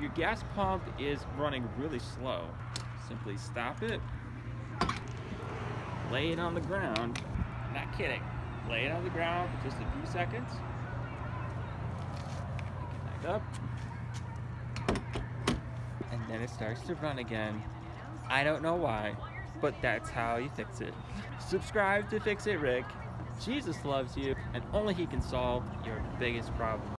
your gas pump is running really slow, simply stop it, lay it on the ground, not kidding, lay it on the ground for just a few seconds, pick it back up, and then it starts to run again. I don't know why, but that's how you fix it. Subscribe to Fix It Rick. Jesus loves you, and only he can solve your biggest problems.